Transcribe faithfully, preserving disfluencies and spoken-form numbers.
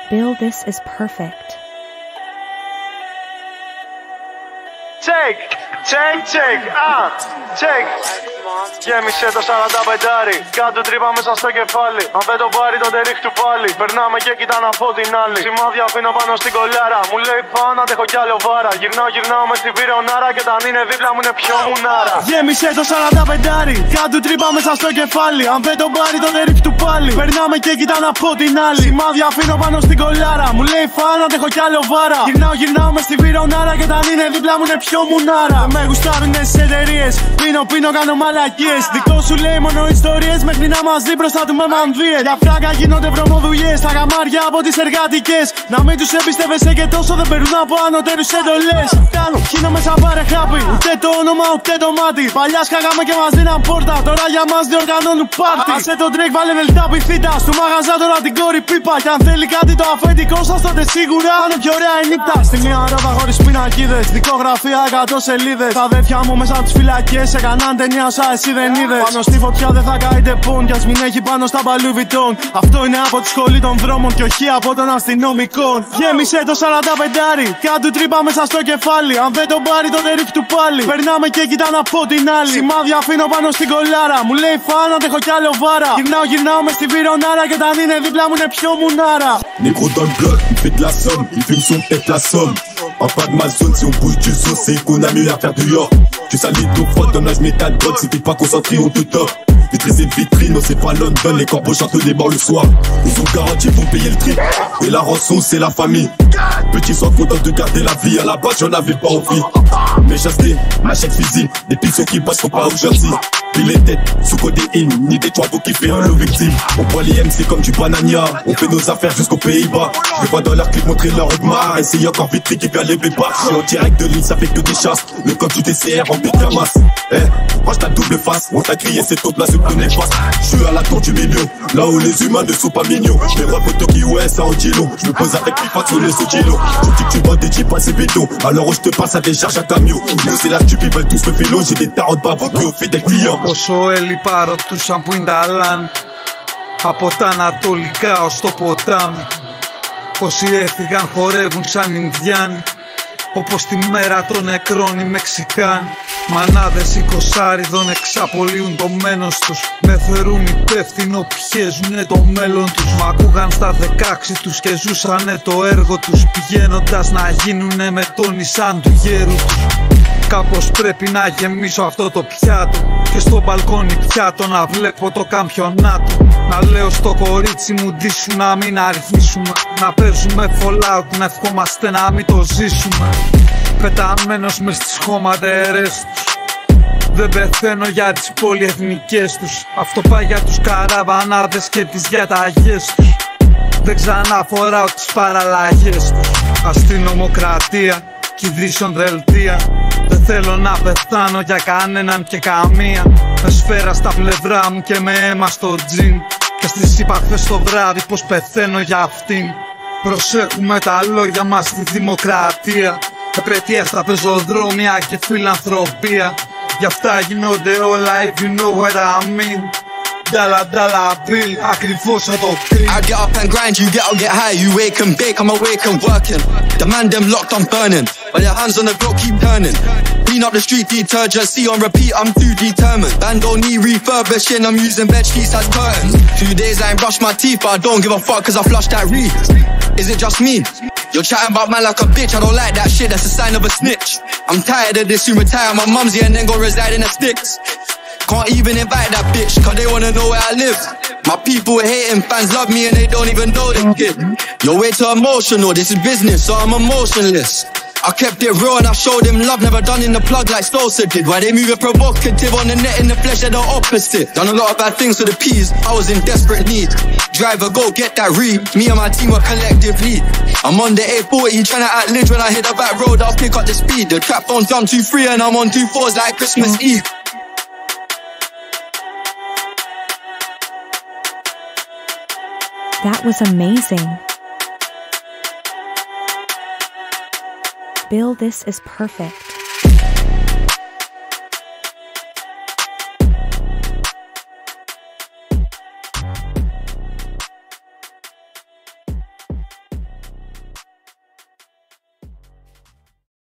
Bill, this is perfect. Check, check, check, ah, check. Γέμισε το σαράντα πεντάρι, κάτω τρύπα μέσα στο κεφάλι. Αν δεν το πάρει τότε ρίχτου πάλι. Περνάμε και κοιτά να πω την άλλη. Σημάδια αφήνω πάνω στην κολάρα. Μου λέει πάω να αντέχω κι άλλο βάρα. Γυρνάω, γυρνάω με στην πυρονάρα. Και όταν είναι δίπλα μου είναι πιο μουνάρα. Γέμισε το σαράντα πεντάρι, κάτω τρύπα μέσα στο κεφάλι. Αν δεν το πάρει τότε ρίχτου πάλι. Περνάμε και κοιτά να πω την άλλη. Σημάδια αφήνω πάνω στην κολάρα. Μου λέει πάω να αντέχω κι άλλο βάρα. Γυρνάω, γυρνάω με στην πυρονάρα. Και όταν είναι δίπλα μου είναι πιο μουνάρα. Δεν με γουστάρουνε στις εταιρείες. Πίνω, πίνω, κάνω μαλακίες. Δικό σου λέει μόνο ιστορίες μέχρι να μας δει μπροστά του με μανδύες. Για φράγκα γίνονται βρωμοδουλειές, τα γαμάρια από τις εργατικές. Να μην τους εμπιστεύεσαι και τόσο δεν περνούν από ανωτέρους εντολές. Κάνω, χύνω μέσα πάρε χάπι, ούτε το όνομα ούτε το μάτι. Παλιά σκάγαμε και μας δίναν πόρτα, τώρα για μας διοργανώνουν πάρτι. Άσε τον Drake, βάλε βελτά πιθήτα, στο μαγαζά τώρα την κόρη πίπα. Κι αν θέλει κάτι το αφεντικό σας τότε σίγουρα είναι πιο ωραία η νύχτα. Στη μία ρόδα χωρίς πινακίδες, δικογραφία εκατό σελίδες. Τα αδέρφια μου μέσα από τις φυλακές έκαναν ταινία όσα εσύ δεν είδες. Πάνω στη φωτιά δεν θα καείτε πόν, κι ας μην έχει πάνω στα μπαλούβιτον. Αυτό είναι από τη σχολή των δρόμων και όχι από των αστυνομικών. Γέμισε το σαράντα πεντάρι, κάτω τρύπα μέσα στο κεφάλι. Αν δεν τον πάρει τότε ρίχτου πάλι. Περνάμε και κοιτά να πω την άλλη. Σημάδια αφήνω πάνω στην κολάρα. Μου λέει φάνα, αντέχω κι άλλο βάρα. Γυρνάω, γυρνάω με στην πυρονάρα. Και όταν είναι δίπλα μου είναι πιο μουνάρα. Négro dans le bloc, il fait de la somme, il fume son tête la somme. En pas de ma zone, si on bouge du zoo, c'est qu'on a mieux à faire du York. Tu salis ton faute, ton âge métal drogue, si t'es pas concentré, on te top. Vitrine et vitrine, non c'est pas London, les corbeaux chantent les morts le soir. Ils ont garanti, vont payer le trip. Et la rançon, c'est la famille. Petit sois content de garder la vie, à la base j'en avais pas envie. Mais j'achetais, machette physique, des pixels qui passent pas au Jersey. Puis les têtes, sous codéine, ni des turbos qui fait un lot victime. On boit les M C comme du banania, on fait nos affaires jusqu'aux Pays-Bas. Je les vois dans leur clip montrer leur Audemars, et c'est encore vite qui vient les pépas. Je suis en direct de l'île, ça fait que des chasses. Le code du T C R rempli de masse. Eh, range ta double face, on t'a crié c'est ton place, c'est ton néfaste. Je suis à la tour du milieu, là où les humains ne sont pas mignons. Je les vois photo qui ouais ça en dit long. Je me pose avec mes potes sur les sous-kilos. Tu dis que tu bois des jeeps pas c'est béton. Alors où je te passe à décharge à camion. Nous c'est la stupide, veulent tous le vélo. J'ai des tarots de babou qui ont fait des clients. Όσο έλειπα ρωτούσαν που είναι τα λαν. Από τα ανατολικά ως το ποτάμι. Όσοι έφυγαν χορεύουν σαν Ινδιάνοι. Όπως τη μέρα των νεκρών οι Μεξικάνοι. Μανάδες εικοσάριδων εξαπολύουν το μένος τους. Με θεωρούν υπεύθυνο, πιέζουνε το μέλλον τους. Μ' ακούγαν στα δεκάξι τους και ζούσανε το έργο τους. Πηγαίνοντας να γίνουνε με τον Ισάν του γέρου τους. Κάπως πρέπει να γεμίσω αυτό το πιάτο. Και στο μπαλκόνι πιάτο να βλέπω το καμπιονάτο. Να λέω στο κορίτσι μου ντύσου να μην αριθμίσουμε. Να παίζουμε Fallout, να ευχόμαστε να μην το ζήσουμε. Πεταμένος μες στις χωματερές τους. Δεν πεθαίνω για τις πολυεθνικές τους. Αυτό πάει για τους καραβανάδες και τις διαταγές τους. Δεν ξαναφοράω τις παραλλαγές τους. Αστυνομοκρατία, κηδήσεων δελτία. Δεν θέλω να πεθάνω για κανέναν και καμία. Με σφαίρα στα πλευρά μου και με αίμα στο τζιν. Και στις είπα χθες το βράδυ πως πεθαίνω για αυτήν. Προσέχουμε τα λόγια μας στη δημοκρατία. Επαιτία στα πεζοδρόμια και φιλανθρωπία. Γι' αυτά γίνονται όλα if you know what I mean. Dollar, dollar bill, ακριβώς θα το κρίνει. I get up and grind, you get up, get high. You wake and bake, I'm awake and working. The man them locked, I'm burning. While your hands on the block keep turning. Clean up the street detergent, see on repeat, I'm too determined. Band don't need refurbishing, I'm using bed sheets as curtains. Two days I ain't brushed my teeth, but I don't give a fuck cause I flushed that reef. Is it just me? You're chatting about man like a bitch, I don't like that shit, that's a sign of a snitch. I'm tired of this, you retire my mumsy and then go reside in the sticks. Can't even invite that bitch, cause they wanna know where I live. My people hating, fans love me and they don't even know the kid. You're way too emotional, this is business, so I'm emotionless. I kept it real and I showed them love, never done in the plug like Sosa did. Why they moving provocative on the net, in the flesh, they're the opposite. Done a lot of bad things for the peas, I was in desperate need. Driver, go get that read, me and my team were collectively. I'm on the A forty, tryna act lit when I hit the back road, I'll pick up the speed. The trap phone's done two three and I'm on two fours like Christmas Eve. That was amazing. Bill, this is perfect.